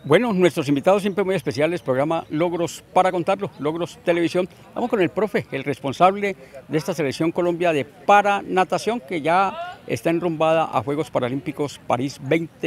Bueno, nuestros invitados siempre muy especiales, programa Logros para contarlo, Logros Televisión. Vamos con el profe, el responsable de esta selección Colombia de paranatación que ya está enrumbada a Juegos Paralímpicos París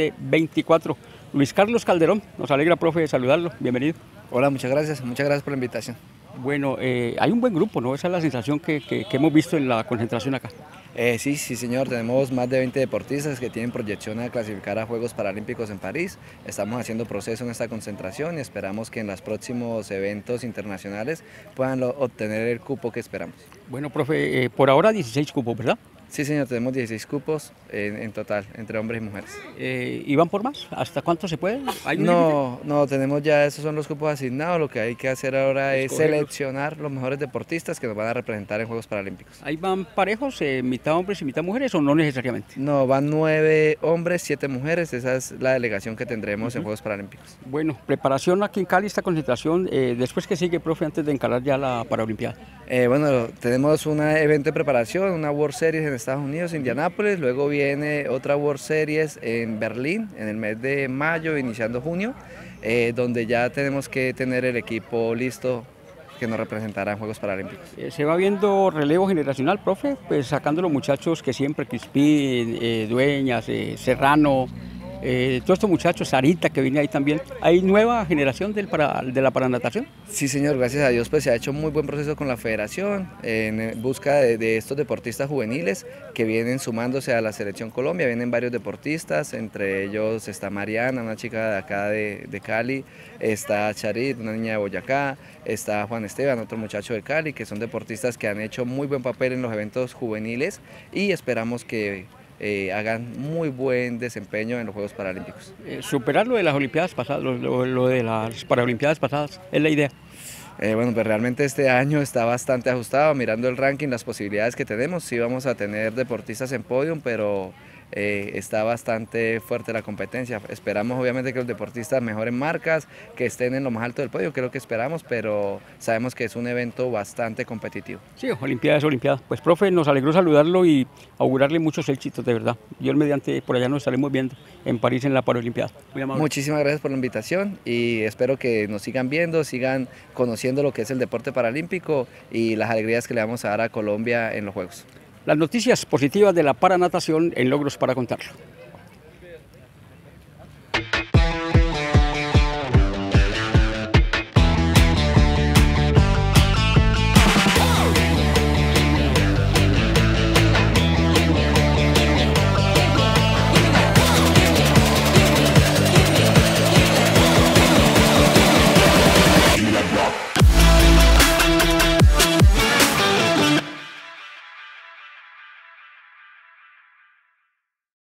2024. Luis Carlos Calderón, nos alegra, profe, de saludarlo. Bienvenido. Hola, muchas gracias por la invitación. Bueno, hay un buen grupo, ¿no? Esa es la sensación que hemos visto en la concentración acá. Sí, señor, tenemos más de 20 deportistas que tienen proyección a clasificar a Juegos Paralímpicos en París. Estamos haciendo proceso en esta concentración y esperamos que en los próximos eventos internacionales puedan obtener el cupo que esperamos. Bueno, profe, por ahora 16 cupos, ¿verdad? Sí, señor, tenemos 16 cupos en total, entre hombres y mujeres. ¿Y van por más? ¿Hasta cuánto se puede? ¿Hay un No, tenemos ya, esos son los cupos asignados. Lo que hay que hacer ahora es seleccionar los mejores deportistas que nos van a representar en Juegos Paralímpicos. ¿Ahí van parejos, mitad hombres y mitad mujeres o no necesariamente? No, van 9 hombres, 7 mujeres, esa es la delegación que tendremos en Juegos Paralímpicos. Bueno, preparación aquí en Cali, esta concentración, después que sigue, profe, antes de encarar ya la Paralimpiada. Bueno, tenemos un evento de preparación, una World Series en Estados Unidos, Indianápolis, luego viene otra World Series en Berlín en el mes de mayo, iniciando junio, donde ya tenemos que tener el equipo listo que nos representará en Juegos Paralímpicos. Se va viendo relevo generacional, profe, pues sacando los muchachos que siempre, Crispín, Dueñas, Serrano, todos estos muchachos, Sarita que viene ahí también. ¿Hay nueva generación de la paranatación? Sí, señor, gracias a Dios pues se ha hecho un muy buen proceso con la federación en busca de estos deportistas juveniles que vienen sumándose a la selección Colombia. Vienen varios deportistas, entre ellos está Mariana, una chica de acá de Cali, está Charit, una niña de Boyacá, está Juan Esteban, otro muchacho de Cali, que son deportistas que han hecho muy buen papel en los eventos juveniles y esperamos que hagan muy buen desempeño en los Juegos Paralímpicos. Superar lo de las Olimpiadas pasadas, lo de las Paralimpiadas pasadas, es la idea. Bueno, pues realmente este año está bastante ajustado, mirando el ranking, las posibilidades que tenemos, sí vamos a tener deportistas en podium, pero está bastante fuerte la competencia. Esperamos obviamente que los deportistas mejoren marcas, que estén en lo más alto del podio, creo que esperamos, pero sabemos que es un evento bastante competitivo. Sí, Olimpiada es Olimpiada. Pues profe, nos alegró saludarlo y augurarle muchos éxitos, de verdad. Dios mediante, por allá nos estaremos viendo en París en la Paralimpiada. Muy amable. Muchísimas gracias por la invitación y espero que nos sigan viendo, sigan conociendo lo que es el deporte paralímpico y las alegrías que le vamos a dar a Colombia en los Juegos. Las noticias positivas de la paranatación en Logros para contarlo.